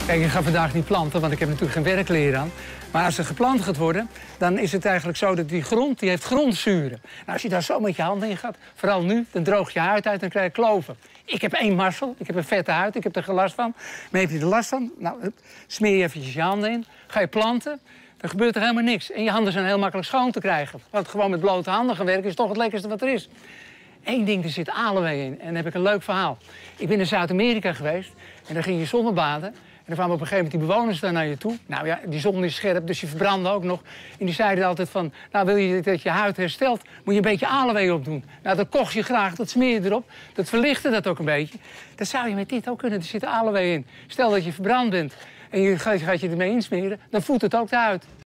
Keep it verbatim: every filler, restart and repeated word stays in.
Kijk, ik ga vandaag niet planten, want ik heb natuurlijk geen werkleer aan. Maar als er geplant gaat worden, dan is het eigenlijk zo dat die grond, die heeft grondzuren. Nou, als je daar zo met je handen in gaat, vooral nu, dan droog je huid uit en dan krijg je kloven. Ik heb één marsel, ik heb een vette huid, ik heb er geen last van. Maar heb je er last van? Nou, hup, smeer je eventjes je handen in, ga je planten, dan gebeurt er helemaal niks. En je handen zijn heel makkelijk schoon te krijgen. Want gewoon met blote handen gaan werken is toch het lekkerste wat er is. Eén ding, er zit aloe in. En dan heb ik een leuk verhaal. Ik ben in Zuid-Amerika geweest en dan ging je zonnebaden. En dan kwamen op een gegeven moment die bewoners daar naar je toe. Nou ja, die zon is scherp, dus je verbrandde ook nog. En die zeiden altijd van, nou wil je dat je huid herstelt, moet je een beetje aloe opdoen. Nou, dat kocht je graag, dat smeer je erop. Dat verlichtte dat ook een beetje. Dat zou je met dit ook kunnen, er zit aloe in. Stel dat je verbrand bent en je gaat je ermee insmeren, dan voedt het ook de huid.